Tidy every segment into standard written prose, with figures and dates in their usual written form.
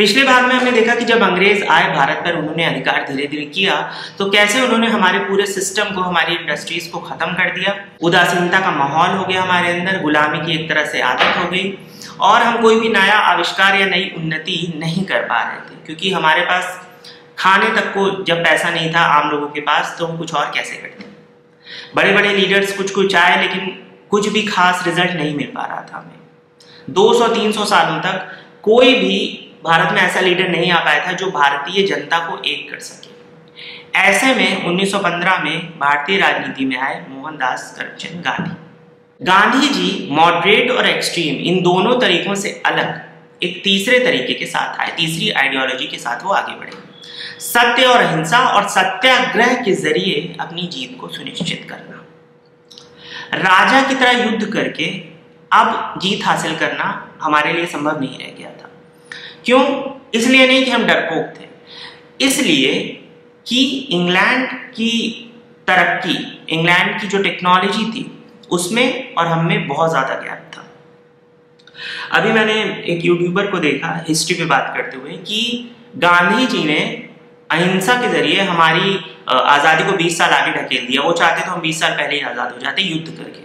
पिछले भाग में हमने देखा कि जब अंग्रेज आए भारत पर, उन्होंने अधिकार धीरे धीरे किया तो कैसे उन्होंने हमारे पूरे सिस्टम को, हमारी इंडस्ट्रीज को खत्म कर दिया। उदासीनता का माहौल हो गया हमारे अंदर, गुलामी की एक तरह से आदत हो गई और हम कोई भी नया आविष्कार या नई उन्नति नहीं कर पा रहे थे, क्योंकि हमारे पास खाने तक को जब पैसा नहीं था आम लोगों के पास, तो हम कुछ और कैसे करते। बड़े बड़े लीडर्स कुछ आए, लेकिन कुछ भी खास रिजल्ट नहीं मिल पा रहा था हमें। 200-300 सालों तक कोई भी भारत में ऐसा लीडर नहीं आ पाया था जो भारतीय जनता को एक कर सके। ऐसे में 1915 में भारतीय राजनीति में आए मोहनदास करमचंद गांधी। गांधी जी मॉडरेट और एक्सट्रीम इन दोनों तरीकों से अलग एक तीसरे तरीके के साथ आए, तीसरी आइडियोलॉजी के साथ वो आगे बढ़े। सत्य और अहिंसा और सत्याग्रह के जरिए अपनी जीत को सुनिश्चित करना। राजा की तरह युद्ध करके अब जीत हासिल करना हमारे लिए संभव नहीं रह गया था। क्यों? इसलिए नहीं कि हम डरपोक थे, इसलिए कि इंग्लैंड की तरक्की, इंग्लैंड की जो टेक्नोलॉजी थी उसमें और हम में बहुत ज्यादा गैप था। अभी मैंने एक यूट्यूबर को देखा हिस्ट्री पे बात करते हुए कि गांधी जी ने अहिंसा के जरिए हमारी आजादी को 20 साल आगे ढकेल दिया। वो चाहते तो हम 20 साल पहले ही आजाद हो जाते युद्ध करके।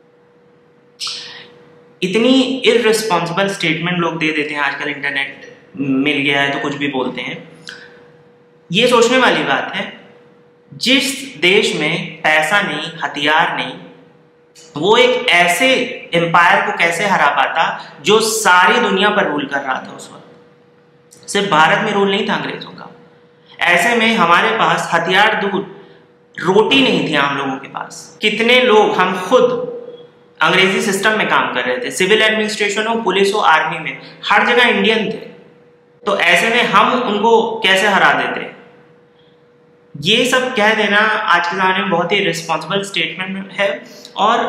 इतनी इररिस्पॉन्सिबल स्टेटमेंट लोग दे देते हैं आजकल, इंटरनेट मिल गया है तो कुछ भी बोलते हैं। ये सोचने वाली बात है, जिस देश में पैसा नहीं, हथियार नहीं, वो एक ऐसे एम्पायर को कैसे हरा पाता जो सारी दुनिया पर रूल कर रहा था उस वक्त। सिर्फ भारत में रूल नहीं था अंग्रेजों का। ऐसे में हमारे पास हथियार दूर, रोटी नहीं थी आम लोगों के पास। कितने लोग, हम खुद अंग्रेजी सिस्टम में काम कर रहे थे, सिविल एडमिनिस्ट्रेशन हो, पुलिस हो, आर्मी में, हर जगह इंडियन थे। तो ऐसे में हम उनको कैसे हरा देते? ये सब कह देना आज के ज़माने में बहुत ही रिस्पॉन्सिबल स्टेटमेंट है। और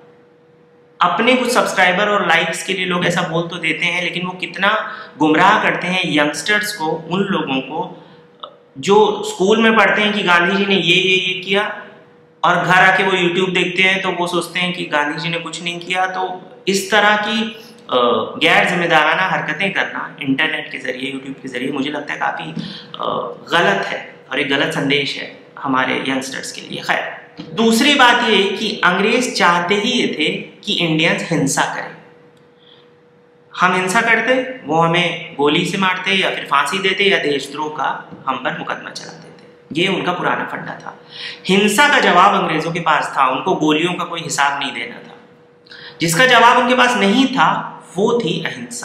अपने कुछ सब्सक्राइबर और लाइक्स के लिए लोग ऐसा बोल तो देते हैं, लेकिन वो कितना गुमराह करते हैं यंगस्टर्स को, उन लोगों को जो स्कूल में पढ़ते हैं कि गांधी जी ने ये किया, और घर आके वो यूट्यूब देखते हैं तो वो सोचते हैं कि गांधी जी ने कुछ नहीं किया। तो इस तरह की गैर जिम्मेदाराना हरकतें करना इंटरनेट के जरिए, यूट्यूब के जरिए, मुझे लगता है काफ़ी गलत है और एक गलत संदेश है हमारे यंगस्टर्स के लिए। खैर, दूसरी बात ये कि अंग्रेज चाहते ही ये थे कि इंडियंस हिंसा करें। हम हिंसा करते, वो हमें गोली से मारते या फिर फांसी देते या देशद्रोह का हम पर मुकदमा चला देते। ये उनका पुराना फंडा था। हिंसा का जवाब अंग्रेजों के पास था, उनको गोलियों का कोई हिसाब नहीं देना था। जिसका जवाब उनके पास नहीं था वो थी अहिंसा।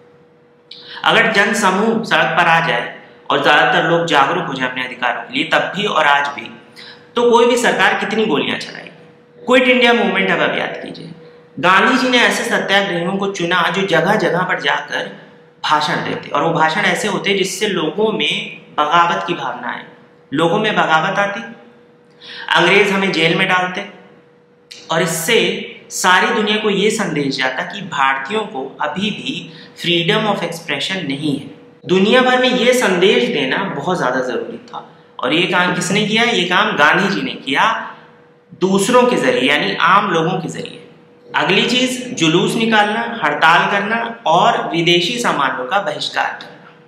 अगर जन समूह सड़क पर आ जाए और ज्यादातर लोग जागरूक हो जाए अपने अधिकारों के लिए, तब भी और आज भी, तो कोई भी सरकार कितनी गोलियां चलाएगी। क्विट इंडिया मूवमेंट अब याद कीजिए, गांधी जी ने ऐसे सत्याग्रहियों को चुना जो जगह जगह पर जाकर भाषण देते, और वो भाषण ऐसे होते जिससे लोगों में बगावत की भावना आए। लोगों में बगावत आती, अंग्रेज हमें जेल में डालते, और इससे सारी दुनिया को ये संदेश जाता कि भारतीयों को अभी भी फ्रीडम ऑफ एक्सप्रेशन नहीं है। दुनिया भर में ये संदेश देना बहुत ज्यादा जरूरी था, और ये काम किसने किया? ये काम गांधी जी ने किया, दूसरों के जरिए, यानी आम लोगों के जरिए। अगली चीज, जुलूस निकालना, हड़ताल करना और विदेशी सामानों का बहिष्कार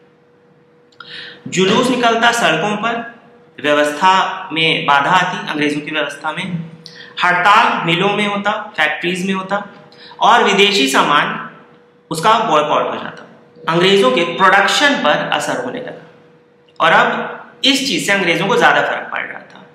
करना। जुलूस निकलता सड़कों पर, व्यवस्था में बाधा आती, अंग्रेजों की व्यवस्था में। हड़ताल मिलों में होता, फैक्ट्रीज में होता, और विदेशी सामान उसका बॉयकॉट हो जाता। अंग्रेजों के प्रोडक्शन पर असर होने लगा, और अब इस चीज से अंग्रेजों को ज्यादा फर्क पड़ रहा था।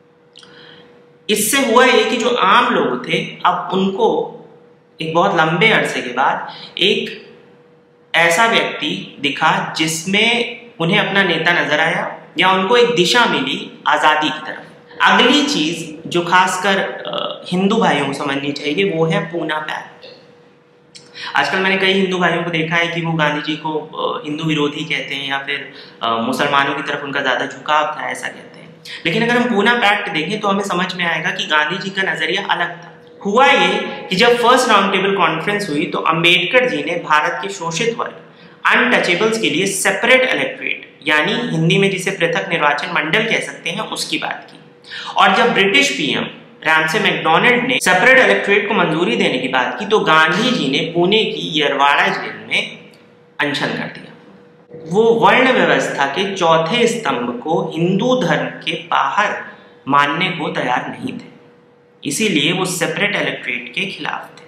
इससे हुआ ये कि जो आम लोग थे, अब उनको एक बहुत लंबे अरसे के बाद एक ऐसा व्यक्ति दिखा जिसमें उन्हें अपना नेता नजर आया, या उनको एक दिशा मिली आजादी की तरफ। अगली चीज जो खासकर हिंदू भाइयों को समझनी चाहिए वो है पूना पैक्ट। आजकल मैंने कई हिंदू भाइयों को देखा है कि वो गांधी जी को हिंदू विरोधी कहते हैं, या फिर मुसलमानों की तरफ उनका ज्यादा झुकाव था, ऐसा कहते हैं। लेकिन अगर हम पूना पैक्ट देखें तो हमें समझ में आएगा कि गांधी जी का नजरिया अलग था। हुआ ये कि जब फर्स्ट राउंड टेबल कॉन्फ्रेंस हुई तो अंबेडकर जी ने भारत के शोषित वर्ग, अनटचेबल्स के लिए सेपरेट इलेक्टोरेट, यानी हिंदी में जिसे पृथक निर्वाचन मंडल कह सकते हैं, उसकी बात की। और जब ब्रिटिश पीएम रैमसे मैकडॉनल्ड ने सेपरेट इलेक्टोरेट को मंजूरी देने की बात की, तो गांधी जी ने पुणे की यरवाड़ा जेल में अनशन कर दिया। वो वर्ण व्यवस्था के चौथे स्तंभ को हिंदू धर्म के बाहर मानने को तैयार नहीं थे, इसीलिए वो सेपरेट इलेक्टोरेट के खिलाफ थे।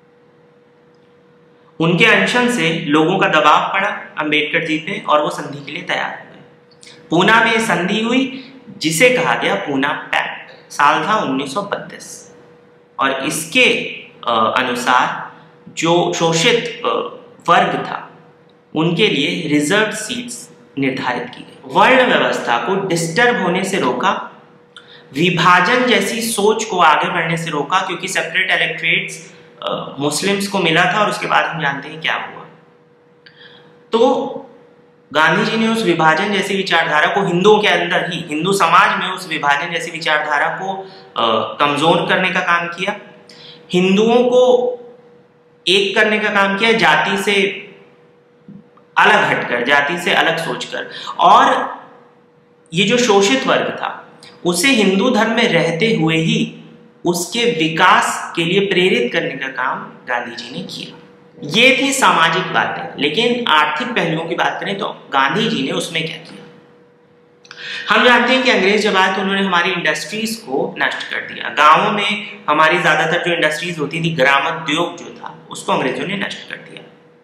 उनके अनशन से लोगों का दबाव पड़ा अंबेडकर जी पे और वो संधि के लिए तैयार हो गए। पूना में संधि हुई जिसे कहा गया पूना पैक्ट। साल था 1932 और इसके अनुसार जो शोषित वर्ग था उनके लिए रिजर्व सीट्स निर्धारित की गई। वर्ण व्यवस्था को डिस्टर्ब होने से रोका, विभाजन जैसी सोच को आगे बढ़ने से रोका, क्योंकि सेपरेट इलेक्टोरेट्स मुस्लिम्स को मिला था और उसके बाद हम जानते हैं क्या हुआ। तो गांधी जी ने उस विभाजन जैसी विचारधारा को हिंदुओं के अंदर ही, हिंदू समाज में उस विभाजन जैसी विचारधारा को कमजोर करने का काम किया, हिंदुओं को एक करने का काम किया, जाति से अलग हटकर, जाति से अलग सोचकर, और ये जो शोषित वर्ग था उसे हिंदू धर्म में रहते हुए ही उसके विकास के लिए प्रेरित करने का काम गांधी जी ने किया। ये थी सामाजिक बातें, लेकिन आर्थिक पहलुओं की बात करें तो गांधी जी ने उसमें क्या किया। हम जानते हैं कि अंग्रेज जब आए तो उन्होंने हमारी इंडस्ट्रीज को नष्ट कर दिया। गांवों में हमारी ज्यादातर जो इंडस्ट्रीज होती थी, ग्रामोद्योग जो था, उसको अंग्रेजों ने नष्ट कर दिया।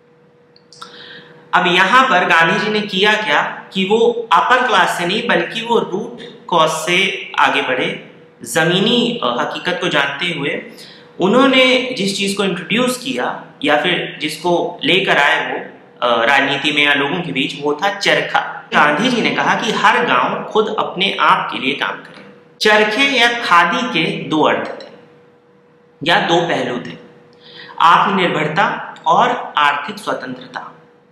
अब यहां पर गांधी जी ने किया क्या कि वो अपर क्लास से नहीं बल्कि वो रूट कॉज से आगे बढ़े, जमीनी हकीकत को जानते हुए उन्होंने जिस चीज को इंट्रोड्यूस किया या फिर जिसको लेकर आए वो राजनीति में या लोगों के बीच, वो था चरखा। गांधी जी ने कहा कि हर गांव खुद अपने आप के लिए काम करे। चरखे या खादी के दो अर्थ थे या दो पहलू थे, आत्मनिर्भरता और आर्थिक स्वतंत्रता।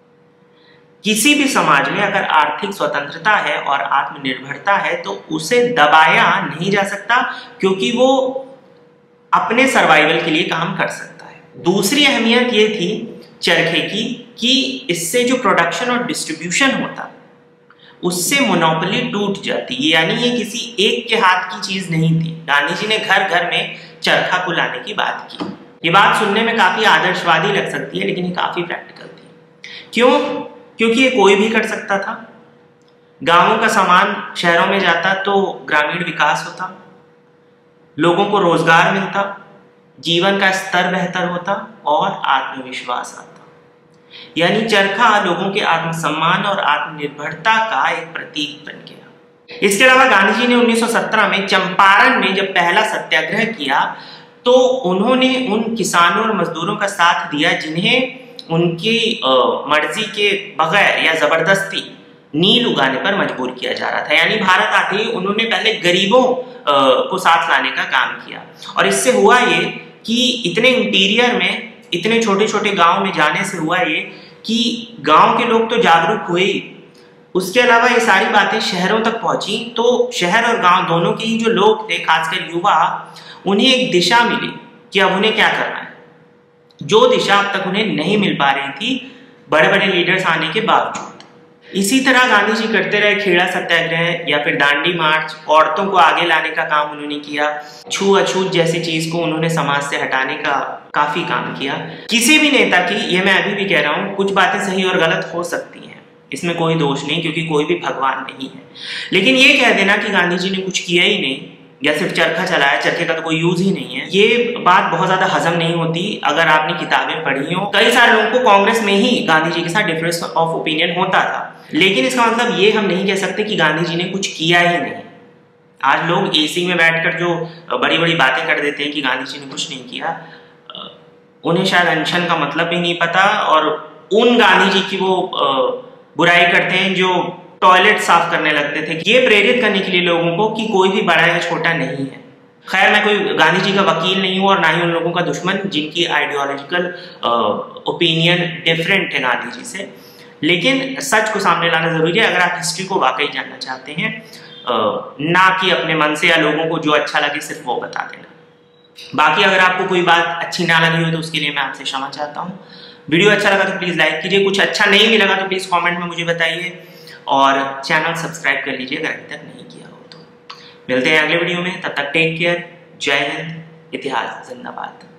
किसी भी समाज में अगर आर्थिक स्वतंत्रता है और आत्मनिर्भरता है तो उसे दबाया नहीं जा सकता, क्योंकि वो अपने सर्वाइवल के लिए काम कर सकता है। दूसरी अहमियत ये थी चरखे की कि इससे जो प्रोडक्शन और डिस्ट्रीब्यूशन होता उससे मोनोपोली टूट जाती, यानी ये किसी एक के हाथ की चीज नहीं थी। गांधी जी ने घर घर में चरखा को लाने की बात की। ये बात सुनने में काफी आदर्शवादी लग सकती है, लेकिन ये काफी प्रैक्टिकल थी। क्यों? क्योंकि ये कोई भी कर सकता था। गांवों का सामान शहरों में जाता तो ग्रामीण विकास होता, लोगों को रोजगार मिलता, जीवन का स्तर बेहतर होता और आत्मविश्वास आता। यानी चरखा लोगों के आत्मसम्मान और आत्मनिर्भरता का एक प्रतीक बन गया। इसके अलावा गांधी जी ने 1917 में चंपारण में जब पहला सत्याग्रह किया तो उन्होंने उन किसानों और मजदूरों का साथ दिया जिन्हें उनकी मर्जी के बगैर या जबरदस्ती नील उगाने पर मजबूर किया जा रहा था। यानी भारत आते ही उन्होंने पहले गरीबों को साथ लाने का काम किया, और इससे हुआ ये कि इतने इंटीरियर में, इतने छोटे छोटे गांव में जाने से हुआ ये कि गांव के लोग तो जागरूक हुए ही, उसके अलावा ये सारी बातें शहरों तक पहुंची तो शहर और गांव दोनों के ही जो लोग थे, खासकर युवा, उन्हें एक दिशा मिली कि अब उन्हें क्या करना है, जो दिशा अब तक उन्हें नहीं मिल पा रही थी बड़े बड़े लीडर्स आने के बावजूद। इसी तरह गांधी जी करते रहे खेड़ा सत्याग्रह या फिर दांडी मार्च, औरतों को आगे लाने का काम उन्होंने किया, छूअछूत जैसी चीज को उन्होंने समाज से हटाने का काफी काम किया। किसी भी नेता की, ये मैं अभी भी कह रहा हूँ, कुछ बातें सही और गलत हो सकती हैं, इसमें कोई दोष नहीं, क्योंकि कोई भी भगवान नहीं है। लेकिन ये कह देना कि गांधी जी ने कुछ किया ही नहीं या सिर्फ चरखा चलाया, चरखे का तो कोई यूज ही नहीं है, ये बात बहुत ज्यादा हजम नहीं होती अगर आपने किताबें पढ़ी हो। कई सारे लोगों को कांग्रेस में ही गांधी जी के साथ डिफरेंस ऑफ ओपिनियन होता था, लेकिन इसका मतलब ये हम नहीं कह सकते कि गांधी जी ने कुछ किया ही नहीं। आज लोग एसी में बैठकर जो बड़ी बड़ी बातें कर देते हैं कि गांधी जी ने कुछ नहीं किया, उन्हें शायद अनशन का मतलब भी नहीं पता, और उन गांधी जी की वो बुराई करते हैं जो टॉयलेट साफ करने लगते थे, ये प्रेरित करने के लिए लोगों को कि कोई भी बड़ा या छोटा नहीं है। खैर, मैं कोई गांधी जी का वकील नहीं हूं और ना ही उन लोगों का दुश्मन जिनकी आइडियोलॉजिकल ओपिनियन डिफरेंट है गांधी जी से, लेकिन सच को सामने लाना जरूरी है अगर आप हिस्ट्री को वाकई जानना चाहते हैं, ना कि अपने मन से या लोगों को जो अच्छा लगे सिर्फ वो बता देना। बाकी अगर आपको कोई बात अच्छी ना लगी हो तो उसके लिए मैं आपसे क्षमा चाहता हूँ। वीडियो अच्छा लगा तो प्लीज लाइक कीजिए, कुछ अच्छा नहीं भी लगा तो प्लीज कमेंट में मुझे बताइए, और चैनल सब्सक्राइब कर लीजिए अगर अभी तक नहीं किया हो तो। मिलते हैं अगले वीडियो में, तब तक टेक केयर, जय हिंद, इतिहास जिंदाबाद।